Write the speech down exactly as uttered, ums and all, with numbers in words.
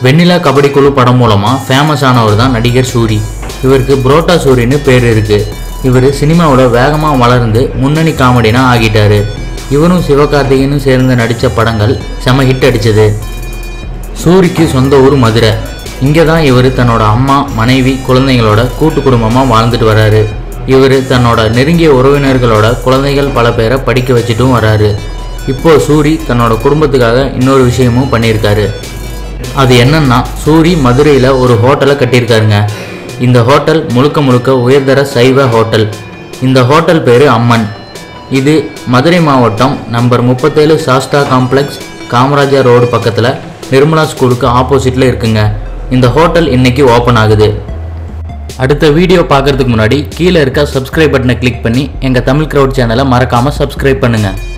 வெண்ணிலா கபடி குழு படம் மூலமாக ஃபேமஸ் ஆனவர் தான் நடிகர் சூரி. இவருக்கு புரோட்டா சூரின்னு பேர் இருக்குது. இவர் சினிமாவோட வேகமாக வளர்ந்து முன்னணி காமெடினா ஆகிட்டார். இவரும் சிவகார்த்திகேயனும் சேர்ந்து நடித்த படங்கள் செம ஹிட் அடித்தது. சூரிக்கு சொந்த ஊர் மதுரை. இங்கே தான் இவர் தன்னோட அம்மா, மனைவி, குழந்தைங்களோட கூட்டு குடும்பமாக வாழ்ந்துட்டு வராரு. இவர் தன்னோட நெருங்கிய உறவினர்களோட குழந்தைகள் பல பேரை படிக்க வச்சுட்டும் வராரு. இப்போது சூரி தன்னோட குடும்பத்துக்காக இன்னொரு விஷயமும் பண்ணியிருக்காரு. அது என்னன்னா, சூரி மதுரையில் ஒரு ஹோட்டலை கட்டியிருக்காருங்க. இந்த ஹோட்டல் முழுக்க முழுக்க உயர்தர சைவ ஹோட்டல். இந்த ஹோட்டல் பேர் அம்மன். இது மதுரை மாவட்டம் நம்பர் முப்பத்தேழு சாஸ்தா காம்ப்ளெக்ஸ், காமராஜர் ரோடு பக்கத்தில் நிர்மலா ஸ்கூலுக்கு ஆப்போசிட்டில் இருக்குங்க. இந்த ஹோட்டல் இன்னைக்கு ஓப்பன் ஆகுது. அடுத்த வீடியோ பார்க்கறதுக்கு முன்னாடி கீழே இருக்க சப்ஸ்கிரைப் பட்டனை கிளிக் பண்ணி எங்கள் தமிழ் கிரவுட் சேனலை மறக்காமல் சப்ஸ்கிரைப் பண்ணுங்கள்.